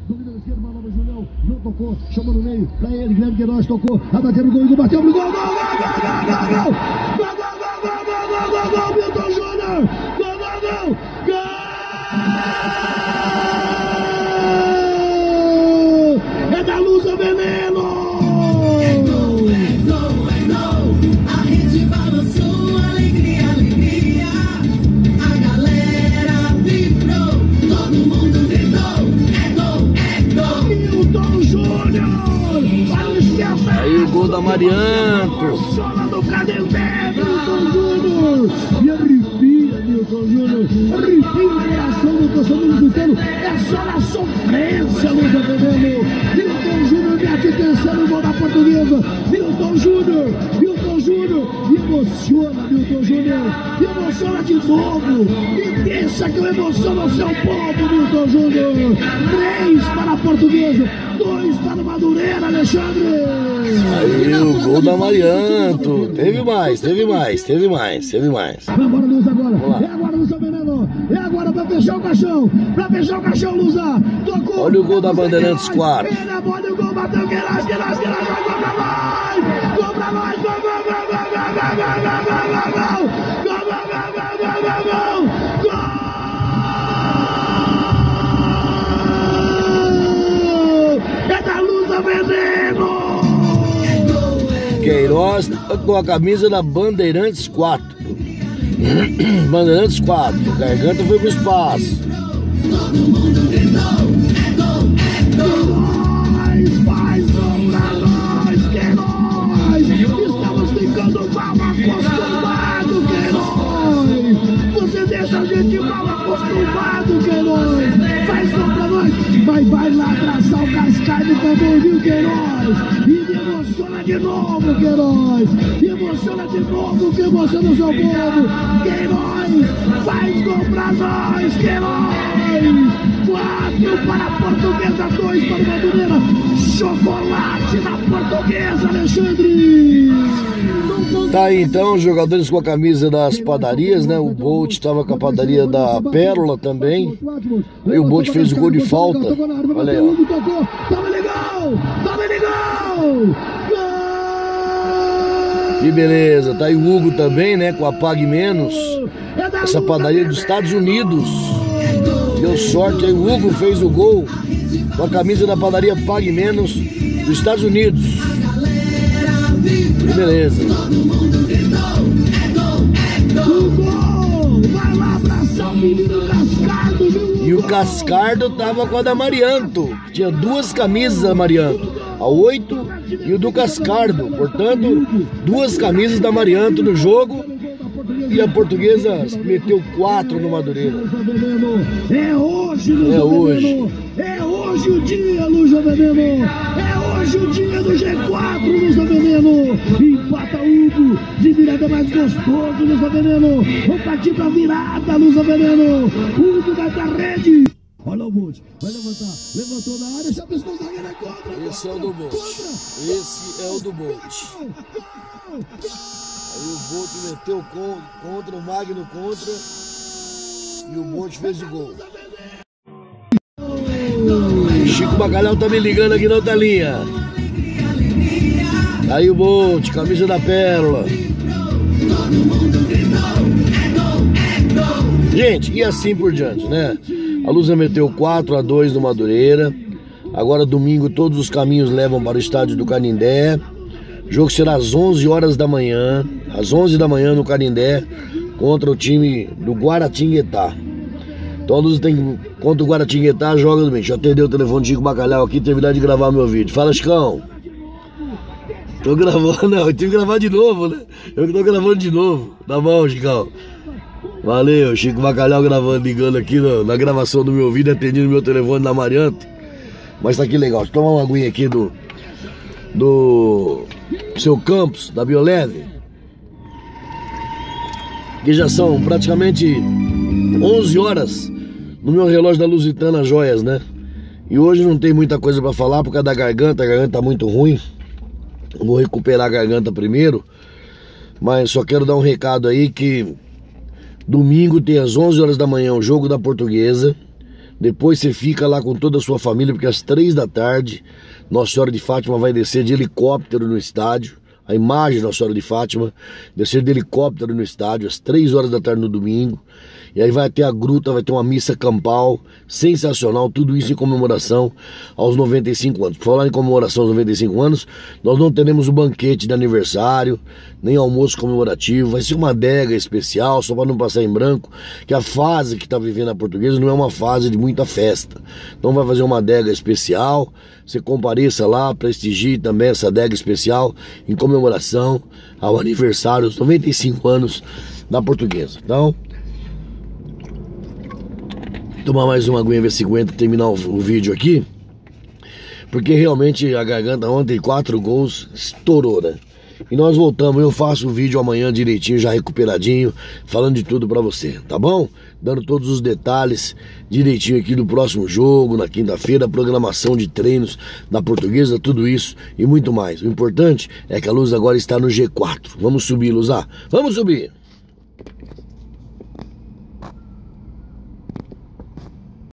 domina na esquerda, Malava Julião, não tocou, chamou no meio, pra ele, Guilherme Queiroz tocou, abateu no gol, Igor bateu no gol, gol, Milton Júnior, gol, é da Luz ao Veneno! A rede balançou, alegria, alegria. A galera vibrou, todo mundo gritou. É gol, Milton Júnior! Olha o esquema! Aí o gol da Marianto. Sola do Canindé, Milton Júnior! E arrepia, Milton Júnior! Arrepia a reação do torcedor lusitano! É só na sofrência, Luz ao Veneno! Milton Júnior mete o terceiro gol da Portuguesa! Milton Júnior! Emociona, Milton Júnior, emociona de novo e deixa que eu emociono o seu povo, Milton Júnior. 3 para a Portuguesa, 2 para o Madureira, Alexandre. Aí o gol da Marianto. Teve mais. Vai embora, Luz, agora. É agora, Luz ao Veneno. É agora para fechar o caixão. Luza. Tocou. Olha o gol da Bandeirantes 4. Ele olha o gol, bateu, Queiroz, vai, gol pra nós, gol. É da Luz ao Veneno! Queiroz com a camisa da Bandeirantes 4. Bandeirantes 4. Garganta foi pro espaço. todo mundo gritou. Faz gol pra nós, Queiroz! Estamos ficando mal acostumados, Queiroz! Você deixa a gente mal acostumado, Queiroz! Faz gol pra nós! Vai lá abraçar o Cascalho também, viu, Queiroz? E me emociona de novo, Queiroz! Me emociona de novo, que emociona o seu povo! Queiroz! Faz gol pra nós, Queiroz! 4 para a Portuguesa, 2 para o Madureira. Chocolate na Portuguesa, Alexandre! Tá aí então, os jogadores com a camisa das padarias, né? O Bolt estava com a padaria da Pérola também. Aí o Bolt fez o gol de falta. Olha aí, ó. Toma legal! Que beleza, tá aí o Hugo também, né? Com a Pague Menos. Essa padaria dos Estados Unidos. Deu sorte aí, o Hugo fez o gol com a camisa da padaria Pague Menos dos Estados Unidos. Que beleza. Vai lá abraçar o menino Cascardo, viu? E o Cascardo tava com a da Marianto. Tinha 2 camisas da Marianto. A 8 e o do Cascardo. Portanto, 2 camisas da Marianto no jogo. E a Portuguesa meteu 4 no Madureira. É hoje, Luz ao Veneno. É hoje o dia, Luz ao Veneno. É hoje o dia do G4, Luz ao Veneno. Empata Hugo. De virada mais gostoso, Luz ao Veneno. Vamos partir pra virada, Luz ao Veneno. Hugo vai pra rede. Olha o Bolt, vai levantar, levantou na área, já pensou o zagueiro é contra. Esse é o do Bolt. Esse é o do Bolt. Aí o Bolt meteu contra, o Magno contra. E o Bolt fez o gol. Chico Bacalhau tá me ligando aqui na outra linha. Aí o Bolt, camisa da Pérola. Gente, e assim por diante, né? A Lusa meteu 4-2 no Madureira. Agora domingo todos os caminhos levam para o estádio do Canindé. O jogo será às 11 horas da manhã. Às 11 da manhã no Canindé. Contra o time do Guaratinguetá. Então a Lusa tem contra o Guaratinguetá, joga domingo. Deixa eu atender o telefone de Chico Bacalhau aqui. Terminar de gravar meu vídeo. Fala, Chicão. Tô gravando, não. Eu tive que gravar de novo, né? Eu que tô gravando de novo. Tá bom, Chicão. Valeu, Chico Bacalhau gravando, ligando aqui na gravação do meu vídeo, atendendo meu telefone da Marianto. Mas tá aqui legal, deixa eu tomar uma aguinha aqui do seu Campos, da Bioleve. Que já são praticamente 11 horas no meu relógio da Lusitana Joias, né? E hoje não tem muita coisa pra falar por causa da garganta, a garganta tá muito ruim. Vou recuperar a garganta primeiro. Mas só quero dar um recado aí que domingo tem às 11 horas da manhã o jogo da Portuguesa. Depois você fica lá com toda a sua família, porque às 3 da tarde Nossa Senhora de Fátima vai descer de helicóptero no estádio. A imagem da Nossa Senhora de Fátima descer de helicóptero no estádio às 3 horas da tarde no domingo. E aí vai ter a gruta, vai ter uma missa campal sensacional, tudo isso em comemoração aos 95 anos. Por falar em comemoração aos 95 anos, nós não teremos o banquete de aniversário, nem almoço comemorativo, vai ser uma adega especial, só para não passar em branco, que a fase que está vivendo a Portuguesa não é uma fase de muita festa. Então vai fazer uma adega especial, você compareça lá, prestigie também essa adega especial em comemoração ao aniversário, aos 95 anos da Portuguesa. Então, tomar mais uma aguinha, ver se aguenta terminar o vídeo aqui, porque realmente a garganta ontem, 4 gols, estourou, né? E nós voltamos, eu faço o vídeo amanhã direitinho, já recuperadinho, falando de tudo pra você, tá bom? Dando todos os detalhes direitinho aqui do próximo jogo, na quinta-feira, programação de treinos da Portuguesa, tudo isso e muito mais. O importante é que a Luz agora está no G4. Vamos subir, Luzá, vamos subir!